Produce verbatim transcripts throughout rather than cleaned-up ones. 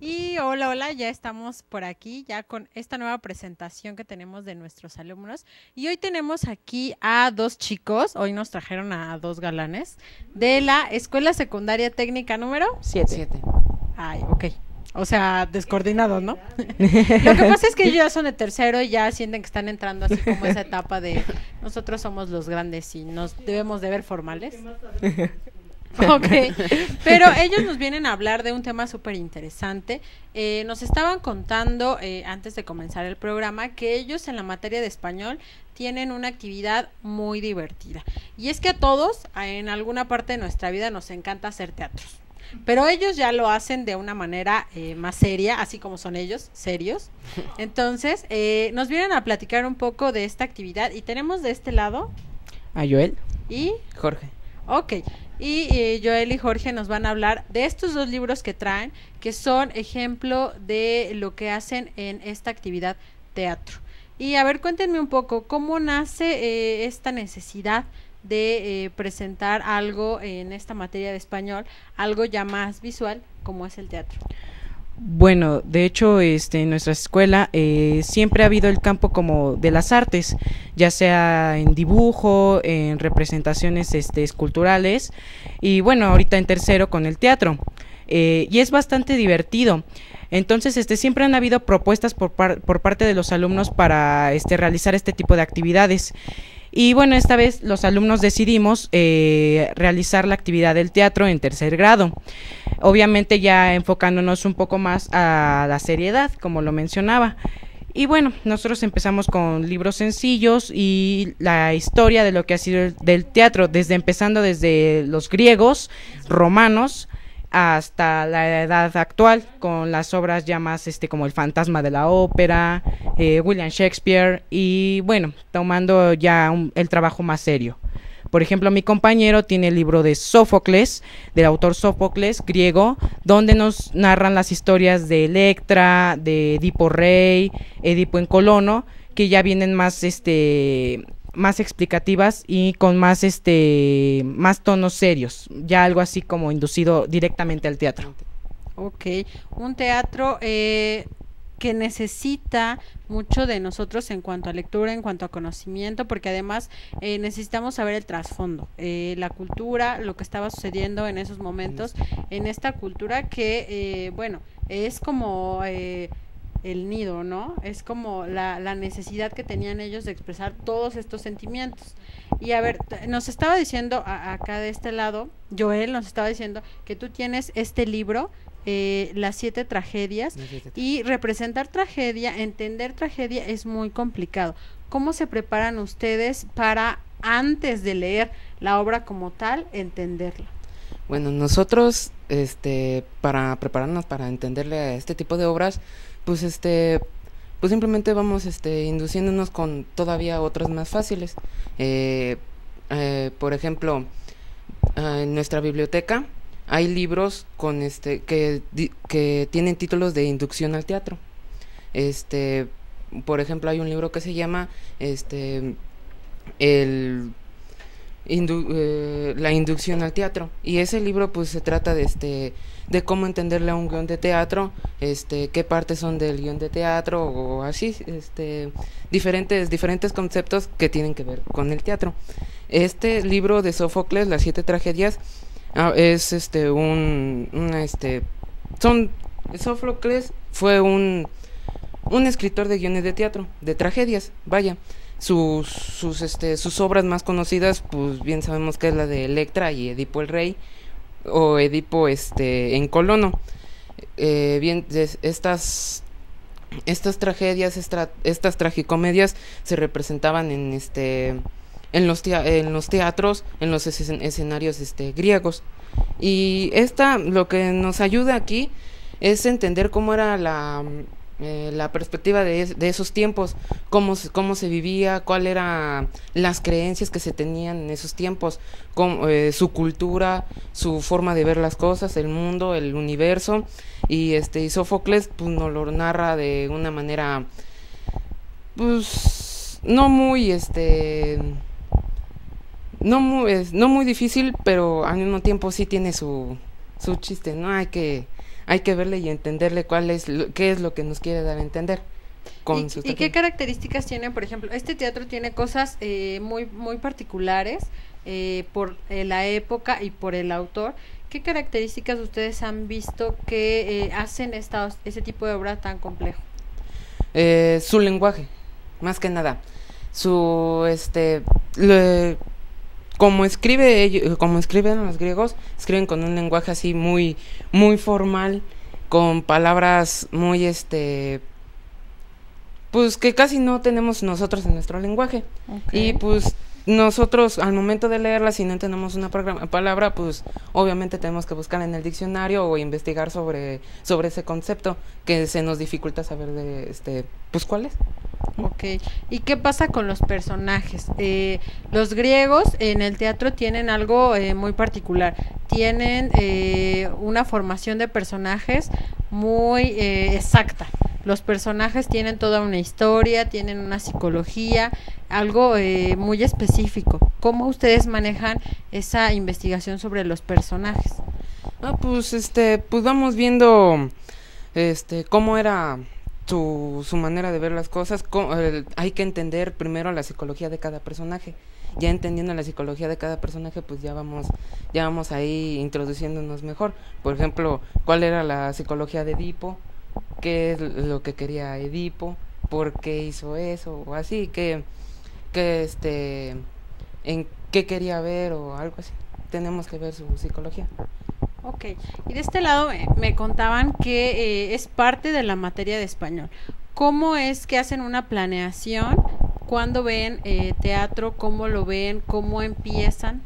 Y hola, hola, ya estamos por aquí, ya con esta nueva presentación que tenemos de nuestros alumnos. Y hoy tenemos aquí a dos chicos, hoy nos trajeron a dos galanes, de la Escuela Secundaria Técnica número Siete. Siete. Ay, ok. O sea, descoordinados, ¿no? Lo que pasa es que ellos ya son de tercero y ya sienten que están entrando así como esa etapa de nosotros somos los grandes y nos debemos de ver formales. Ok, pero ellos nos vienen a hablar de un tema súper interesante. Eh, nos estaban contando eh, antes de comenzar el programa que ellos en la materia de español tienen una actividad muy divertida. Y es que a todos, en alguna parte de nuestra vida, nos encanta hacer teatros. Pero ellos ya lo hacen de una manera eh, más seria, así como son ellos, serios. Entonces, eh, nos vienen a platicar un poco de esta actividad y tenemos de este lado A Joel. y... Jorge. Ok, y eh, Joel y Jorge nos van a hablar de estos dos libros que traen, que son ejemplo de lo que hacen en esta actividad teatro. Y a ver, cuéntenme un poco, ¿cómo nace eh, esta necesidad de eh, presentar algo en esta materia de español, algo ya más visual, como es el teatro? Bueno, de hecho, este, en nuestra escuela eh, siempre ha habido el campo como de las artes, ya sea en dibujo, en representaciones este, esculturales y bueno, ahorita en tercero con el teatro. Eh, y es bastante divertido. Entonces, este, siempre han habido propuestas por, par por parte de los alumnos para este, realizar este tipo de actividades. Y bueno, esta vez los alumnos decidimos eh, realizar la actividad del teatro en tercer grado. Obviamente ya enfocándonos un poco más a la seriedad, como lo mencionaba. Y bueno, nosotros empezamos con libros sencillos y la historia de lo que ha sido el, del teatro, desde empezando desde los griegos, romanos, hasta la edad actual, con las obras ya más este como El Fantasma de la Ópera, eh, William Shakespeare, y bueno, tomando ya un, el trabajo más serio. Por ejemplo, mi compañero tiene el libro de Sófocles, del autor Sófocles, griego, donde nos narran las historias de Electra, de Edipo Rey, Edipo en Colono, que ya vienen más este más explicativas y con más este más tonos serios, ya algo así como inducido directamente al teatro. Ok, un teatro eh, que necesita mucho de nosotros en cuanto a lectura, en cuanto a conocimiento, porque además eh, necesitamos saber el trasfondo, eh, la cultura, lo que estaba sucediendo en esos momentos, en esta cultura que, eh, bueno, es como... Eh, el nido, ¿no? Es como la, la necesidad que tenían ellos de expresar todos estos sentimientos. Y a ver, nos estaba diciendo a, acá de este lado, Joel nos estaba diciendo que tú tienes este libro, eh, Las siete tragedias, Las siete y representar tragedia, entender tragedia es muy complicado. ¿Cómo se preparan ustedes para, antes de leer la obra como tal, entenderla? Bueno, nosotros, este, para prepararnos para entenderle a este tipo de obras, pues este, pues simplemente vamos, este, induciéndonos con todavía otras más fáciles. Eh, eh, por ejemplo, eh, en nuestra biblioteca hay libros con este que que tienen títulos de inducción al teatro. Este, por ejemplo, hay un libro que se llama, este, el Indu eh, la inducción al teatro, y ese libro pues se trata de este de cómo entenderle a un guión de teatro, este qué partes son del guión de teatro o así, este diferentes diferentes conceptos que tienen que ver con el teatro. Este libro de Sófocles, Las siete tragedias, ah, es este un una este son Sófocles fue un un escritor de guiones de teatro, de tragedias, vaya. Sus, sus, este, sus obras más conocidas, pues bien sabemos que es la de Electra y Edipo el Rey, o Edipo este, en Colono. Eh, bien, estas, estas tragedias, esta, estas tragicomedias se representaban en, este, en, los, en los teatros, en los escen escenarios este, griegos. Y esta, lo que nos ayuda aquí es entender cómo era la... Eh, la perspectiva de, es, de esos tiempos, cómo, cómo se vivía, cuáles eran las creencias que se tenían en esos tiempos, cómo, eh, su cultura, su forma de ver las cosas, el mundo, el universo, y este y Sófocles pues nos lo narra de una manera pues no muy este no muy, no muy difícil, pero al mismo tiempo sí tiene su, su chiste, ¿no? Hay que hay que verle y entenderle cuál es, lo, qué es lo que nos quiere dar a entender. Con ¿Y, ¿Y qué características tiene, por ejemplo? Este teatro tiene cosas eh, muy, muy particulares eh, por eh, la época y por el autor. ¿Qué características ustedes han visto que eh, hacen esta, ese tipo de obra tan complejo? Eh, su lenguaje, más que nada. Su, este, le, como escribe ellos, como escriben los griegos, escriben con un lenguaje así muy, muy formal, con palabras muy, este, pues que casi no tenemos nosotros en nuestro lenguaje. Okay. Y pues nosotros al momento de leerla, si no tenemos una palabra, pues obviamente tenemos que buscar en el diccionario o investigar sobre, sobre ese concepto, que se nos dificulta saber de, este, pues cuál es. Ok, ¿y qué pasa con los personajes? Eh, los griegos en el teatro tienen algo eh, muy particular, tienen eh, una formación de personajes muy eh, exacta. Los personajes tienen toda una historia, tienen una psicología, algo eh, muy específico. ¿Cómo ustedes manejan esa investigación sobre los personajes? Ah, pues este, pues vamos viendo este cómo era su, su manera de ver las cosas. Cómo, eh, hay que entender primero la psicología de cada personaje. Ya entendiendo la psicología de cada personaje, pues ya vamos, ya vamos ahí introduciéndonos mejor. Por ejemplo, ¿cuál era la psicología de Edipo? ¿Qué es lo que quería Edipo? ¿Por qué hizo eso? O así, que, que este, en qué quería ver o algo así. Tenemos que ver su psicología. Ok, y de este lado me, me contaban que eh, es parte de la materia de español. ¿Cómo es que hacen una planeación? ¿Cuándo ven eh, teatro? ¿Cómo lo ven? ¿Cómo empiezan?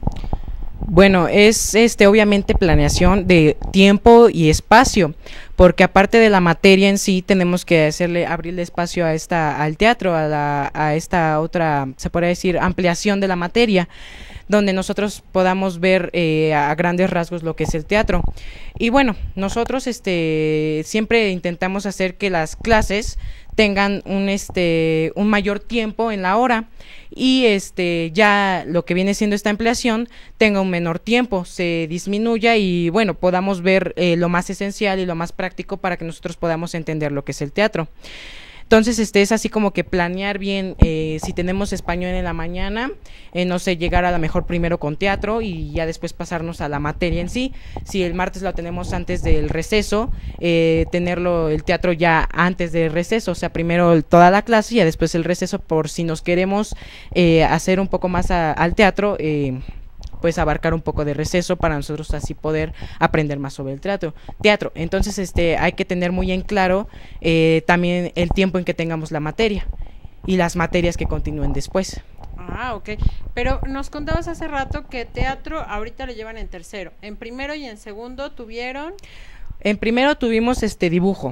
Bueno, es este obviamente planeación de tiempo y espacio, porque aparte de la materia en sí tenemos que hacerle abrirle espacio a esta al teatro, a la a esta otra, se podría decir, ampliación de la materia, donde nosotros podamos ver eh, a grandes rasgos lo que es el teatro. Y bueno, nosotros este siempre intentamos hacer que las clases tengan un este un mayor tiempo en la hora y este ya lo que viene siendo esta ampliación tenga un menor tiempo, se disminuya y bueno, podamos ver eh, lo más esencial y lo más práctico para que nosotros podamos entender lo que es el teatro. Entonces, este es así como que planear bien, eh, si tenemos español en la mañana, eh, no sé, llegar a lo mejor primero con teatro y ya después pasarnos a la materia en sí. Si el martes lo tenemos antes del receso, eh, tenerlo el teatro ya antes del receso, o sea, primero toda la clase y ya después el receso, por si nos queremos eh, hacer un poco más a, al teatro, eh, pues abarcar un poco de receso para nosotros así poder aprender más sobre el teatro. Teatro. Entonces, este, hay que tener muy en claro eh, también el tiempo en que tengamos la materia y las materias que continúen después. Ah, ok. Pero nos contabas hace rato que teatro ahorita lo llevan en tercero. En primero y en segundo tuvieron. En primero tuvimos este dibujo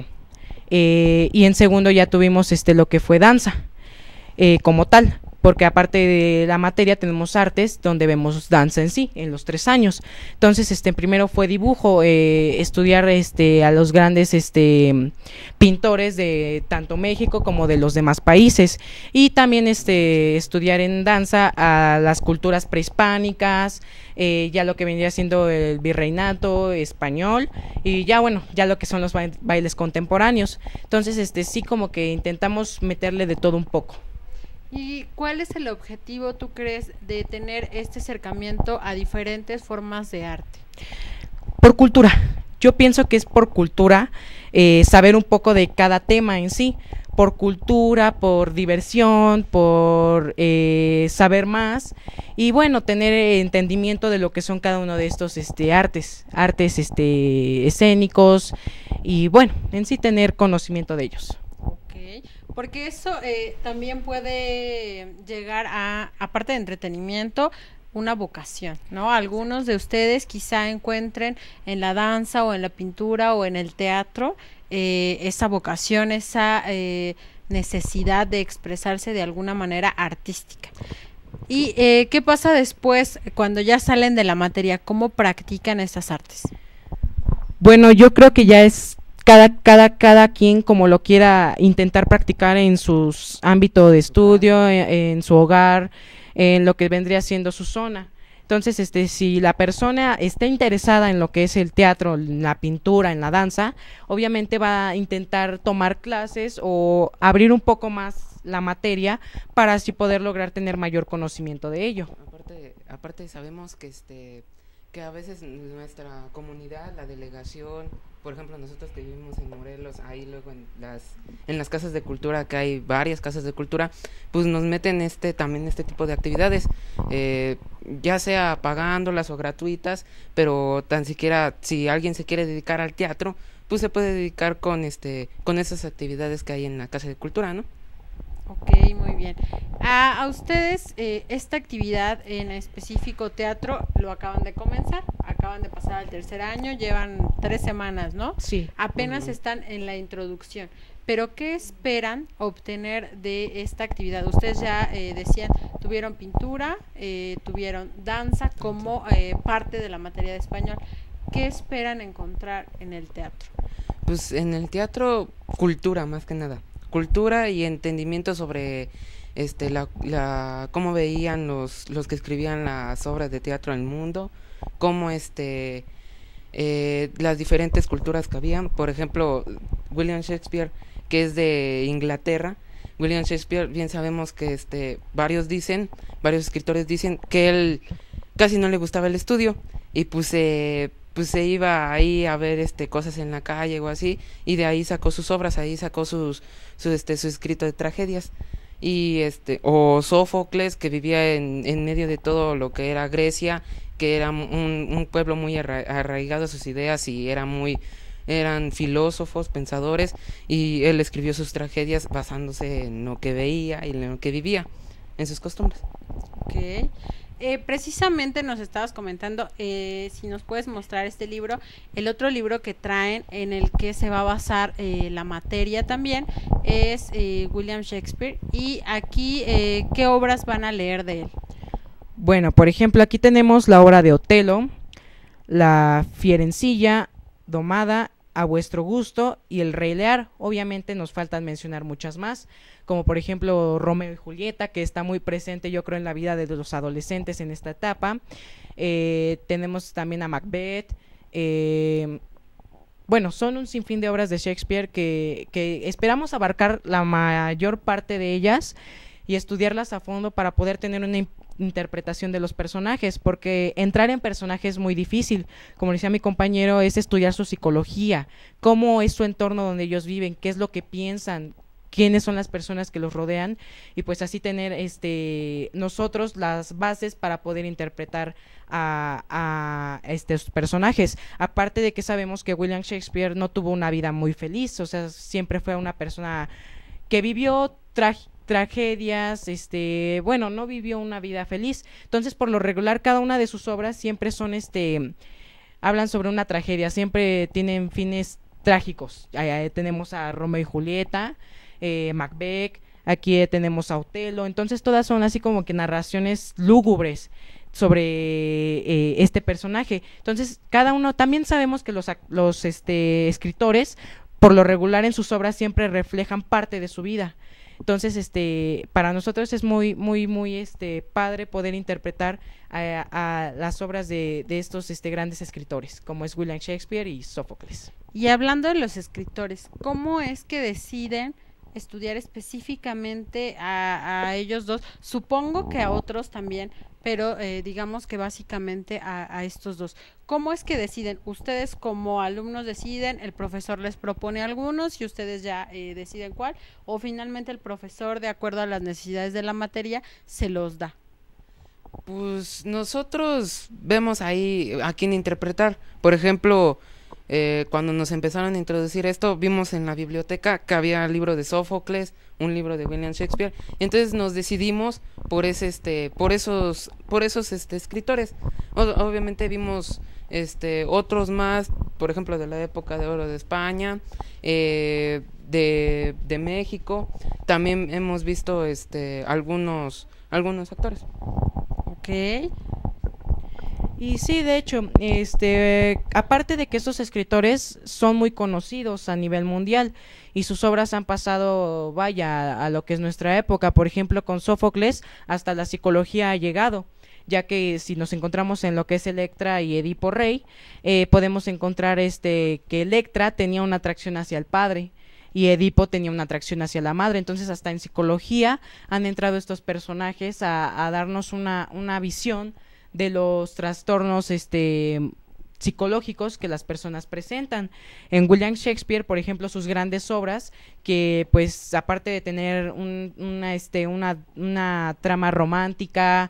eh, y en segundo ya tuvimos este lo que fue danza eh, como tal. Porque aparte de la materia tenemos artes donde vemos danza en sí, en los tres años. Entonces, este primero fue dibujo, eh, estudiar este a los grandes este pintores de tanto México como de los demás países. Y también este estudiar en danza a las culturas prehispánicas, eh, ya lo que vendría siendo el virreinato español, y ya bueno, ya lo que son los ba- bailes contemporáneos. Entonces, este sí como que intentamos meterle de todo un poco. ¿Y cuál es el objetivo, tú crees, de tener este acercamiento a diferentes formas de arte? Por cultura. Yo pienso que es por cultura, eh, saber un poco de cada tema en sí, por cultura, por diversión, por eh, saber más y bueno, tener entendimiento de lo que son cada uno de estos este, artes, artes este, escénicos y bueno, en sí tener conocimiento de ellos. Porque eso eh, también puede llegar a, aparte de entretenimiento, una vocación, ¿no? Algunos de ustedes quizá encuentren en la danza o en la pintura o en el teatro eh, esa vocación, esa eh, necesidad de expresarse de alguna manera artística. ¿Y eh, qué pasa después cuando ya salen de la materia? ¿Cómo practican esas artes? Bueno, yo creo que ya es Cada, cada, cada quien como lo quiera intentar practicar en su ámbito de estudio, en, en su hogar, en lo que vendría siendo su zona. Entonces, este, si la persona está interesada en lo que es el teatro, en la pintura, en la danza, obviamente va a intentar tomar clases o abrir un poco más la materia para así poder lograr tener mayor conocimiento de ello. Aparte, aparte sabemos que este que a veces nuestra comunidad, la delegación, por ejemplo nosotros que vivimos en Morelos, ahí luego en las en las casas de cultura, que hay varias casas de cultura, pues nos meten este también este tipo de actividades, eh, ya sea pagándolas o gratuitas, pero tan siquiera si alguien se quiere dedicar al teatro, pues se puede dedicar con este con esas actividades que hay en la casa de cultura, ¿no? Ok, muy bien. A, a ustedes, eh, esta actividad en específico teatro, lo acaban de comenzar, acaban de pasar al tercer año, llevan tres semanas, ¿no? Sí. Apenas Uh-huh. están en la introducción. Pero, ¿qué esperan obtener de esta actividad? Ustedes ya eh, decían, tuvieron pintura, eh, tuvieron danza como eh, parte de la materia de español. ¿Qué esperan encontrar en el teatro? Pues en el teatro, cultura más que nada, cultura y entendimiento sobre este la, la cómo veían los los que escribían las obras de teatro en el mundo, cómo este eh, las diferentes culturas que habían. Por ejemplo, William Shakespeare, que es de Inglaterra. William Shakespeare, bien sabemos que este varios dicen, varios escritores dicen que él casi no le gustaba el estudio y pues eh, pues se iba ahí a ver este cosas en la calle o así, y de ahí sacó sus obras, ahí sacó sus su este su escrito de tragedias. Y este o Sófocles, que vivía en, en medio de todo lo que era Grecia, que era un, un pueblo muy arra arraigado a sus ideas y era muy eran filósofos, pensadores, y él escribió sus tragedias basándose en lo que veía y en lo que vivía, en sus costumbres. Ok. Eh, precisamente nos estabas comentando, eh, si nos puedes mostrar este libro, el otro libro que traen en el que se va a basar eh, la materia también es eh, William Shakespeare, y aquí eh, ¿qué obras van a leer de él? Bueno, por ejemplo, aquí tenemos la obra de Otelo, La Fierencilla, Domada, A vuestro gusto y El Rey Lear. Obviamente nos faltan mencionar muchas más, como por ejemplo Romeo y Julieta, que está muy presente yo creo en la vida de los adolescentes en esta etapa. Eh, tenemos también a Macbeth. Eh, bueno, son un sinfín de obras de Shakespeare que, que esperamos abarcar la mayor parte de ellas y estudiarlas a fondo para poder tener una interpretación de los personajes, porque entrar en personajes es muy difícil. Como decía mi compañero, es estudiar su psicología, cómo es su entorno donde ellos viven, qué es lo que piensan, quiénes son las personas que los rodean, y pues así tener este nosotros las bases para poder interpretar a, a estos personajes. Aparte de que sabemos que William Shakespeare no tuvo una vida muy feliz, o sea, siempre fue una persona que vivió trágica tragedias, este, bueno, no vivió una vida feliz. Entonces, por lo regular, cada una de sus obras siempre son, este, hablan sobre una tragedia, siempre tienen fines trágicos. Ahí tenemos a Romeo y Julieta, eh, Macbeth, aquí tenemos a Otelo, entonces todas son así como que narraciones lúgubres sobre eh, este personaje. Entonces, cada uno, también sabemos que los, los este, escritores, por lo regular en sus obras siempre reflejan parte de su vida. Entonces, este, para nosotros es muy, muy, muy, este, padre poder interpretar a, a las obras de, de estos, este, grandes escritores, como es William Shakespeare y Sófocles. Y hablando de los escritores, ¿cómo es que deciden estudiar específicamente a, a ellos dos? Supongo que a otros también, pero eh, digamos que básicamente a, a estos dos. ¿Cómo es que deciden? ¿Ustedes como alumnos deciden, el profesor les propone algunos y ustedes ya eh, deciden cuál? ¿O finalmente el profesor, de acuerdo a las necesidades de la materia, se los da? Pues nosotros vemos ahí a quién interpretar. Por ejemplo, eh, cuando nos empezaron a introducir esto, vimos en la biblioteca que había un libro de Sófocles, un libro de William Shakespeare, y entonces nos decidimos por ese, este, por esos, por esos, este, escritores. O, obviamente vimos, este, otros más, por ejemplo, de la época de oro de España, eh, de, de México. También hemos visto, este, algunos, algunos actores. Ok. Y sí, de hecho, este, aparte de que estos escritores son muy conocidos a nivel mundial y sus obras han pasado, vaya, a, a lo que es nuestra época. Por ejemplo, con Sófocles hasta la psicología ha llegado. ya que si nos encontramos en lo que es Electra y Edipo Rey, eh, podemos encontrar este que Electra tenía una atracción hacia el padre y Edipo tenía una atracción hacia la madre. Entonces hasta en psicología han entrado estos personajes a, a darnos una, una visión de los trastornos este psicológicos que las personas presentan. En William Shakespeare, por ejemplo, sus grandes obras, que pues aparte de tener un, una este una una trama romántica,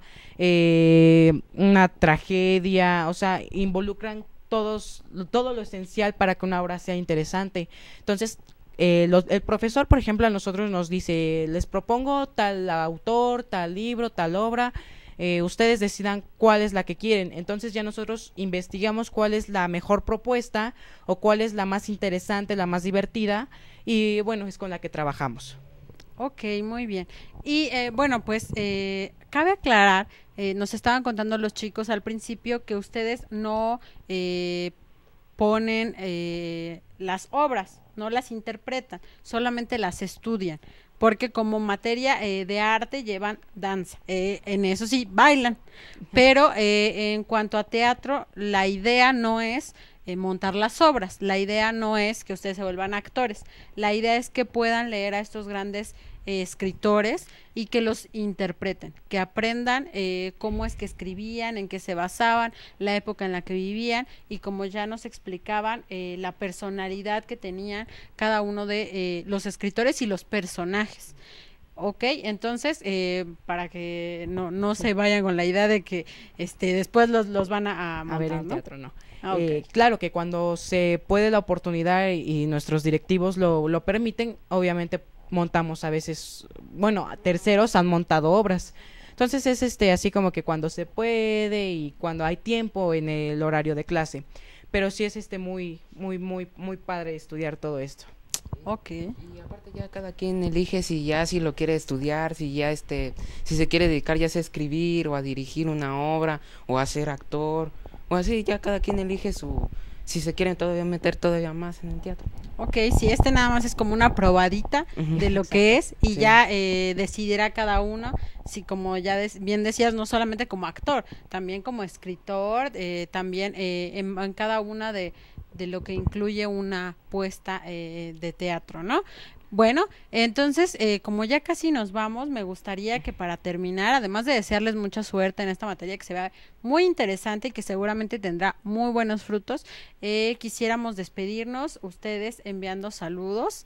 eh, una tragedia, o sea, involucran todos todo lo esencial para que una obra sea interesante. Entonces eh, los, el profesor, por ejemplo, a nosotros nos dice: les propongo tal autor, tal libro, tal obra. Eh, ustedes decidan cuál es la que quieren. Entonces ya nosotros investigamos cuál es la mejor propuesta o cuál es la más interesante, la más divertida, y bueno, es con la que trabajamos. Ok, muy bien. Y eh, bueno, pues eh, cabe aclarar, eh, nos estaban contando los chicos al principio que ustedes no eh, ponen eh, las obras, no las interpretan, solamente las estudian, porque como materia eh, de arte llevan danza, eh, en eso sí bailan, pero eh, en cuanto a teatro, la idea no es eh, montar las obras, la idea no es que ustedes se vuelvan actores, la idea es que puedan leer a estos grandes eh, escritores y que los interpreten, que aprendan eh, cómo es que escribían, en qué se basaban, la época en la que vivían, y como ya nos explicaban, eh, la personalidad que tenían cada uno de eh, los escritores y los personajes. Ok, entonces, eh, para que no, no se vayan con la idea de que este después los, los van a, a, montar, a ver en ¿no? teatro, no. Ah, okay. eh, claro que cuando se puede la oportunidad y, y nuestros directivos lo, lo permiten, obviamente montamos a veces, bueno, terceros han montado obras. Entonces es este así como que cuando se puede y cuando hay tiempo en el horario de clase. Pero sí es este muy, muy, muy, muy padre estudiar todo esto. Ok. Y aparte ya cada quien elige si ya si lo quiere estudiar, si ya este, si se quiere dedicar ya sea a escribir o a dirigir una obra o a ser actor o así, ya cada quien elige su, si se quieren todavía meter todavía más en el teatro. Ok, si este nada más es como una probadita uh-huh. de lo Exacto. que es y sí. ya eh, decidirá cada uno si, como ya des, bien decías, no solamente como actor, también como escritor, eh, también eh, en, en cada una de, de lo que incluye una puesta eh, de teatro, ¿no? Bueno, entonces, eh, como ya casi nos vamos, me gustaría que para terminar, además de desearles mucha suerte en esta materia que se vea muy interesante y que seguramente tendrá muy buenos frutos, eh, quisiéramos despedirnos, ustedes enviando saludos.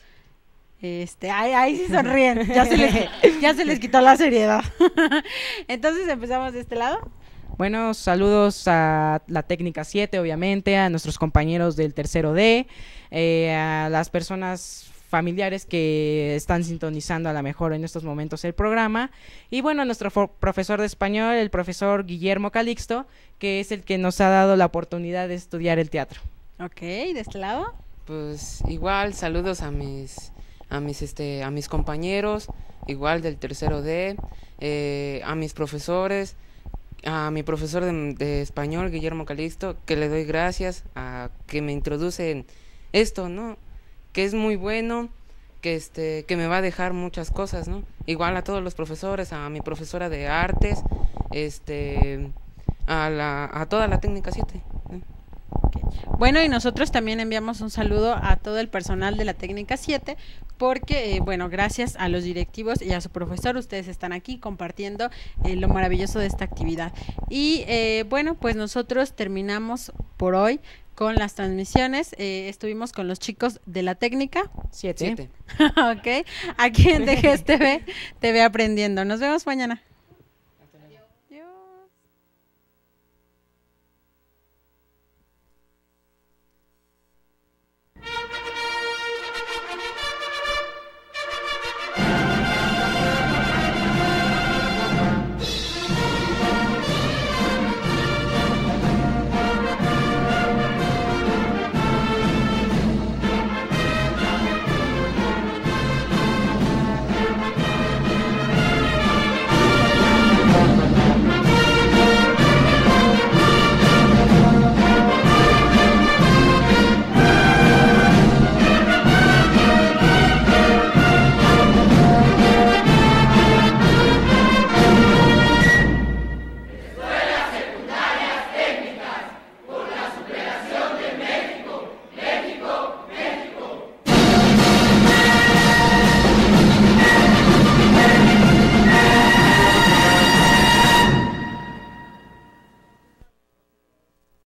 Este, ay, ay, sí sonríen, ya se les, ya se les quitó la seriedad. Entonces, empezamos de este lado. Bueno, saludos a la técnica siete, obviamente, a nuestros compañeros del tercero D, eh, a las personas familiares que están sintonizando a lo mejor en estos momentos el programa, y bueno, nuestro profesor de español, el profesor Guillermo Calixto, que es el que nos ha dado la oportunidad de estudiar el teatro. Ok, ¿de este lado? Pues igual, saludos a mis a mis este a mis compañeros, igual del tercero D, eh, a mis profesores, a mi profesor de, de español, Guillermo Calixto, que le doy gracias a que me introduce en esto, ¿no? Que es muy bueno, que este que me va a dejar muchas cosas, ¿no? Igual a todos los profesores, a mi profesora de artes, este a la a toda la técnica siete. ¿eh? Okay. Bueno, y nosotros también enviamos un saludo a todo el personal de la técnica siete, porque, eh, bueno, gracias a los directivos y a su profesor, ustedes están aquí compartiendo eh, lo maravilloso de esta actividad. Y, eh, bueno, pues nosotros terminamos por hoy con las transmisiones. Eh, estuvimos con los chicos de la técnica siete. Ok, aquí en T G S T V, T V Aprendiendo. Nos vemos mañana. Adiós. Adiós.